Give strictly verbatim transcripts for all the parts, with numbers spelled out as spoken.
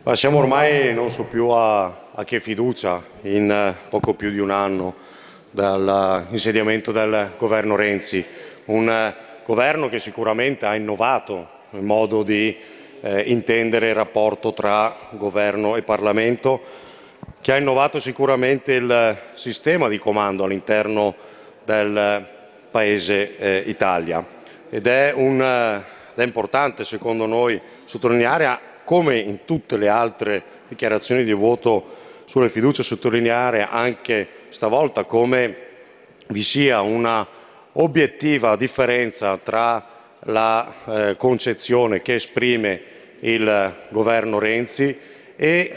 Ma siamo ormai, non so più a, a che fiducia, in eh, poco più di un anno dall'insediamento del governo Renzi, un eh, governo che sicuramente ha innovato il modo di eh, intendere il rapporto tra governo e Parlamento, che ha innovato sicuramente il sistema di comando all'interno del Paese eh, Italia ed è, un, eh, ed è importante secondo noi sottolineare, come in tutte le altre dichiarazioni di voto sulle fiducie, sottolineare anche stavolta come vi sia una obiettiva differenza tra la eh, concezione che esprime il governo Renzi e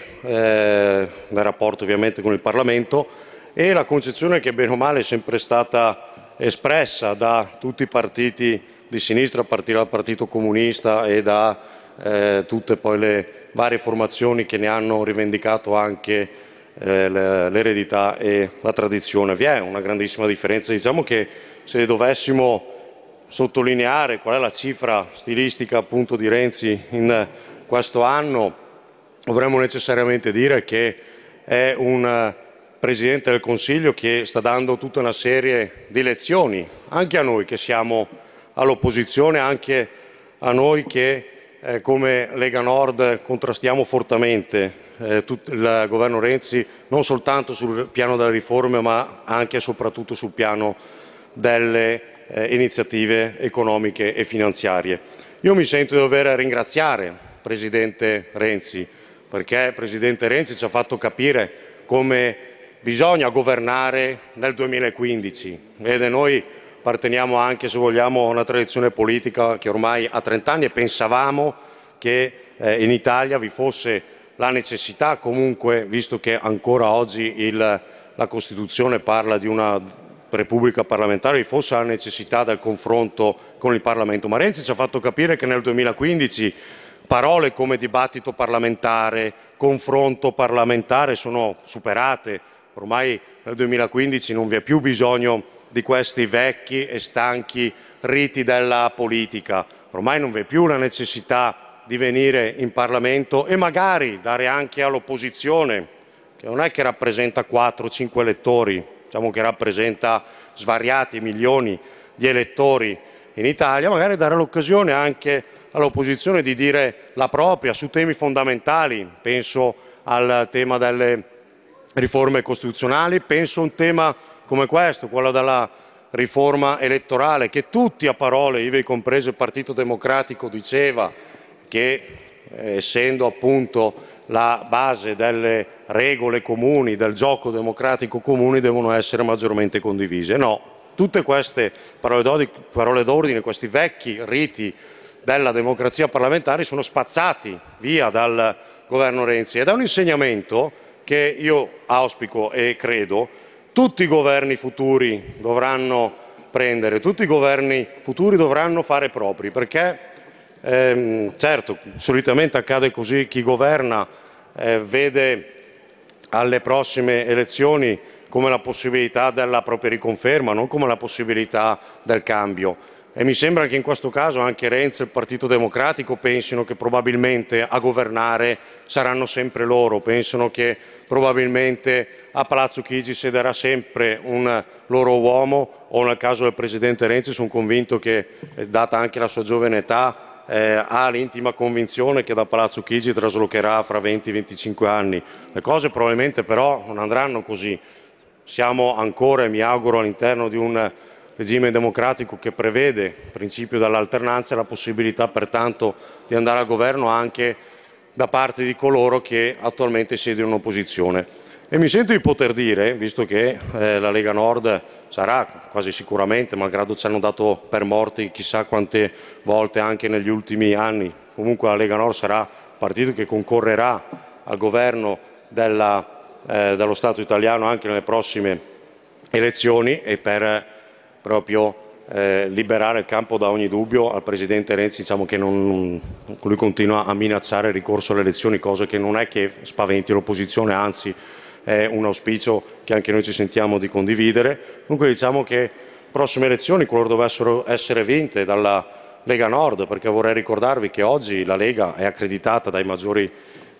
eh, nel rapporto ovviamente con il Parlamento e la concezione che bene o male è sempre stata espressa da tutti i partiti di sinistra, a partire dal Partito Comunista e da eh, tutte poi le varie formazioni che ne hanno rivendicato anche eh, l'eredità e la tradizione. Vi è una grandissima differenza. Diciamo che se dovessimo sottolineare qual è la cifra stilistica appunto di Renzi in questo anno, dovremmo necessariamente dire che è un Presidente del Consiglio che sta dando tutta una serie di lezioni, anche a noi che siamo all'opposizione, anche a noi che eh, come Lega Nord contrastiamo fortemente eh, tutto il governo Renzi, non soltanto sul piano delle riforme ma anche e soprattutto sul piano delle eh, iniziative economiche e finanziarie. Io mi sento di dover ringraziare il Presidente Renzi, perché Presidente Renzi ci ha fatto capire come bisogna governare nel duemilaquindici. Vede, noi apparteniamo anche, se vogliamo, a una tradizione politica che ormai ha trent'anni e pensavamo che eh, in Italia vi fosse la necessità comunque, visto che ancora oggi il, la Costituzione parla di una Repubblica parlamentare, vi fosse la necessità del confronto con il Parlamento. Ma Renzi ci ha fatto capire che nel duemilaquindici parole come dibattito parlamentare, confronto parlamentare sono superate. Ormai nel duemilaquindici non vi è più bisogno di questi vecchi e stanchi riti della politica. Ormai non vi è più la necessità di venire in Parlamento e magari dare anche all'opposizione, che non è che rappresenta quattro o cinque elettori, diciamo che rappresenta svariati milioni di elettori in Italia, magari dare l'occasione anche all'opposizione di dire la propria su temi fondamentali. Penso al tema delle riforme costituzionali, penso a un tema come questo, quello della riforma elettorale, che tutti a parole, ivi compreso il Partito Democratico, diceva che eh, essendo appunto la base delle regole comuni, del gioco democratico comuni, devono essere maggiormente condivise. No, tutte queste parole d'ordine, questi vecchi riti della democrazia parlamentare sono spazzati via dal governo Renzi ed è un insegnamento che io auspico e credo tutti i governi futuri dovranno prendere, tutti i governi futuri dovranno fare propri, perché ehm, certo, solitamente accade così, chi governa eh, vede alle prossime elezioni come la possibilità della propria riconferma, non come la possibilità del cambio. E mi sembra che in questo caso anche Renzi e il Partito Democratico pensino che probabilmente a governare saranno sempre loro, pensano che probabilmente a Palazzo Chigi siederà sempre un loro uomo, o nel caso del Presidente Renzi sono convinto che, data anche la sua giovane età, eh, ha l'intima convinzione che da Palazzo Chigi traslocherà fra venti venticinque anni. Le cose probabilmente però non andranno così. Siamo ancora, e mi auguro, all'interno di un regime democratico che prevede il principio dell'alternanza e la possibilità pertanto di andare al governo anche da parte di coloro che attualmente siedono in opposizione. E mi sento di poter dire, visto che eh, la Lega Nord sarà quasi sicuramente, malgrado ci hanno dato per morti chissà quante volte anche negli ultimi anni, comunque la Lega Nord sarà il partito che concorrerà al governo della, eh, dello Stato italiano anche nelle prossime elezioni, e per proprio eh, liberare il campo da ogni dubbio al Presidente Renzi, diciamo che non, lui continua a minacciare il ricorso alle elezioni, cosa che non è che spaventi l'opposizione, anzi è un auspicio che anche noi ci sentiamo di condividere. Dunque diciamo che prossime elezioni, qualora dovessero essere vinte dalla Lega Nord, perché vorrei ricordarvi che oggi la Lega è accreditata dai maggiori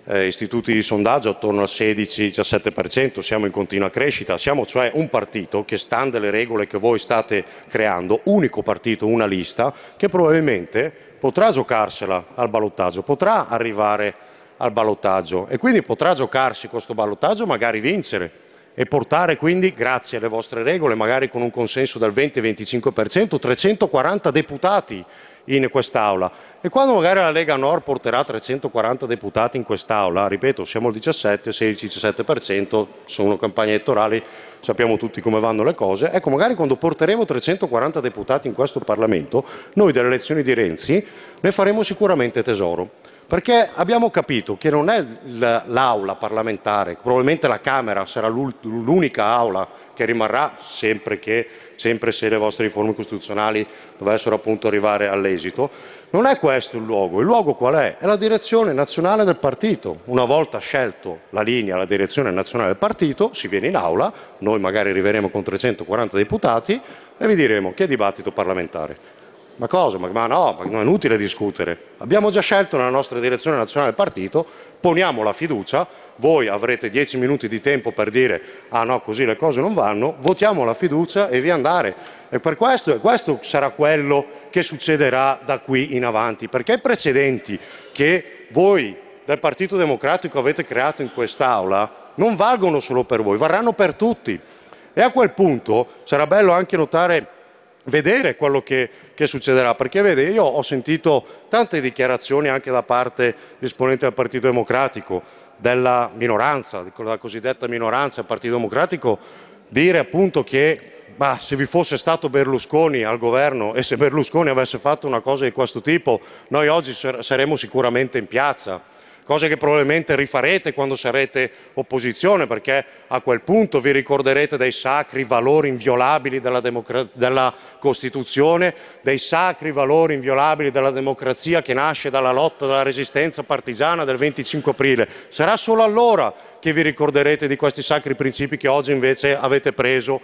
eh, istituti di sondaggio attorno al sedici diciassette per cento, siamo in continua crescita, siamo cioè un partito che, stando alle regole che voi state creando, unico partito, una lista, che probabilmente potrà giocarsela al ballottaggio, potrà arrivare al ballottaggio e quindi potrà giocarsi questo ballottaggio, magari vincere e portare quindi, grazie alle vostre regole, magari con un consenso del venti venticinque per cento, trecentoquaranta deputati in quest'Aula. E quando magari la Lega Nord porterà trecentoquaranta deputati in quest'Aula, ripeto, siamo al diciassette, sedici diciassette per cento, sono campagne elettorali, sappiamo tutti come vanno le cose, ecco, magari quando porteremo trecentoquaranta deputati in questo Parlamento, noi delle elezioni di Renzi ne faremo sicuramente tesoro. Perché abbiamo capito che non è l'aula parlamentare, probabilmente la Camera sarà l'unica aula che rimarrà, sempre, che, sempre se le vostre riforme costituzionali dovessero appunto arrivare all'esito. Non è questo il luogo, il luogo qual è? È la direzione nazionale del partito. Una volta scelto la linea, la direzione nazionale del partito, si viene in aula, noi magari arriveremo con trecentoquaranta deputati e vi diremo che dibattito parlamentare. Ma cosa? Ma, ma no, ma non è inutile discutere. Abbiamo già scelto nella nostra direzione nazionale del partito, poniamo la fiducia, voi avrete dieci minuti di tempo per dire ah no, così le cose non vanno, votiamo la fiducia e via andare. E per questo, e questo sarà quello che succederà da qui in avanti, perché i precedenti che voi del Partito Democratico avete creato in quest'Aula non valgono solo per voi, varranno per tutti. E a quel punto sarà bello anche notare vedere quello che, che succederà, perché vede, io ho sentito tante dichiarazioni anche da parte di esponenti del Partito Democratico, della minoranza, della cosiddetta minoranza del Partito Democratico, dire appunto che bah, se vi fosse stato Berlusconi al governo e se Berlusconi avesse fatto una cosa di questo tipo, noi oggi saremmo sicuramente in piazza. Cose che probabilmente rifarete quando sarete opposizione, perché a quel punto vi ricorderete dei sacri valori inviolabili della, della Costituzione, dei sacri valori inviolabili della democrazia che nasce dalla lotta, dalla resistenza partigiana del venticinque aprile. Sarà solo allora che vi ricorderete di questi sacri principi che oggi invece avete preso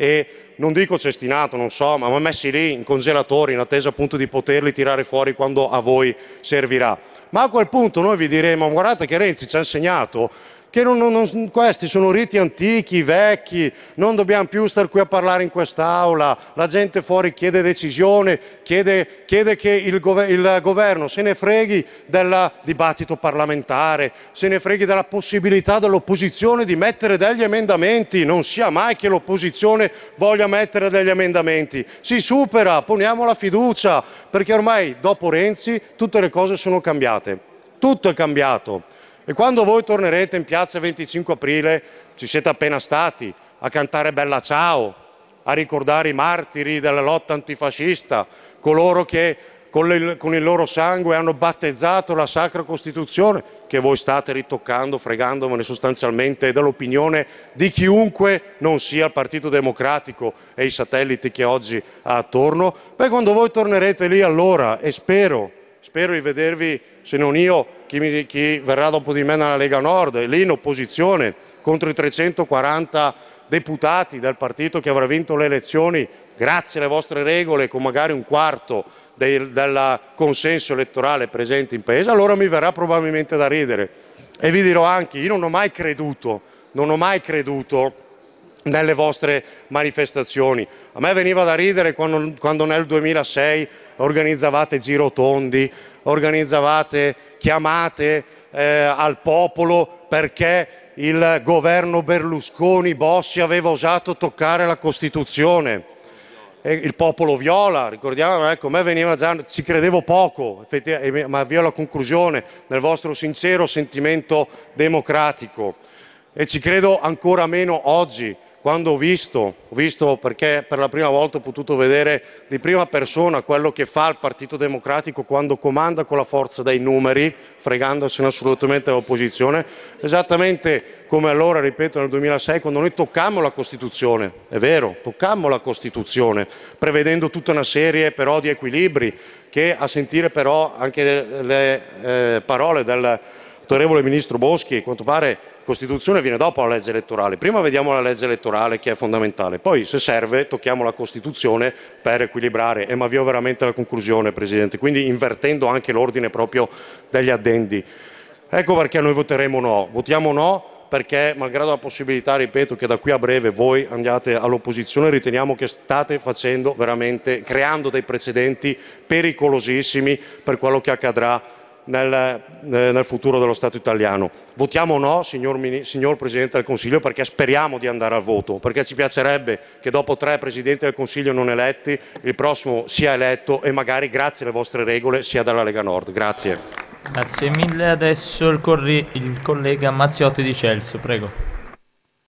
e non dico cestinato, non so, ma messi lì in congelatore in attesa appunto di poterli tirare fuori quando a voi servirà. Ma a quel punto noi vi diremo, guardate che Renzi ci ha insegnato che non, non, non, questi sono riti antichi, vecchi, non dobbiamo più stare qui a parlare in quest'Aula, la gente fuori chiede decisione, chiede, chiede che il, gover il governo se ne freghi del dibattito parlamentare, se ne freghi della possibilità dell'opposizione di mettere degli emendamenti, non sia mai che l'opposizione voglia mettere degli emendamenti, si supera, poniamo la fiducia, perché ormai dopo Renzi tutte le cose sono cambiate, tutto è cambiato. E quando voi tornerete in piazza il venticinque aprile, ci siete appena stati a cantare Bella Ciao, a ricordare i martiri della lotta antifascista, coloro che con il, con il loro sangue hanno battezzato la Sacra Costituzione, che voi state ritoccando, fregandomene sostanzialmente dell'opinione di chiunque non sia il Partito Democratico e i satelliti che oggi ha attorno. Beh, quando voi tornerete lì allora, e spero, spero di vedervi, se non io, chi, mi, chi verrà dopo di me nella Lega Nord, lì in opposizione contro i trecentoquaranta deputati del partito che avrà vinto le elezioni, grazie alle vostre regole, con magari un quarto del, del consenso elettorale presente in paese, allora mi verrà probabilmente da ridere. E vi dirò anche, io non ho mai creduto, non ho mai creduto nelle vostre manifestazioni. A me veniva da ridere quando, quando nel duemilasei organizzavate girotondi, organizzavate chiamate eh, al popolo perché il governo Berlusconi-Bossi aveva osato toccare la Costituzione. E il popolo viola, ricordiamo, ecco, a me veniva già, ci credevo poco, ma avvio alla conclusione, nel vostro sincero sentimento democratico. E ci credo ancora meno oggi, quando ho visto, ho visto perché per la prima volta ho potuto vedere di prima persona quello che fa il Partito Democratico quando comanda con la forza dei numeri, fregandosene assolutamente dell'opposizione, esattamente come allora, ripeto, nel duemilasei, quando noi toccammo la Costituzione, è vero, toccammo la Costituzione, prevedendo tutta una serie però di equilibri, che a sentire però anche le, le eh, parole del autorevole Ministro Boschi, a quanto pare la Costituzione viene dopo la legge elettorale, prima vediamo la legge elettorale che è fondamentale, poi se serve tocchiamo la Costituzione per equilibrare, e mi avvio veramente alla conclusione Presidente, quindi invertendo anche l'ordine proprio degli addendi. Ecco perché noi voteremo no. Votiamo no perché, malgrado la possibilità, ripeto, che da qui a breve voi andiate all'opposizione, riteniamo che state facendo veramente, creando dei precedenti pericolosissimi per quello che accadrà nel, nel futuro dello Stato italiano. Votiamo no, signor, signor Presidente del Consiglio, perché speriamo di andare al voto, perché ci piacerebbe che dopo tre Presidenti del Consiglio non eletti, il prossimo sia eletto e magari, grazie alle vostre regole, sia dalla Lega Nord. Grazie. Grazie mille. Adesso il, corri- il collega Mazziotti di Celso, prego.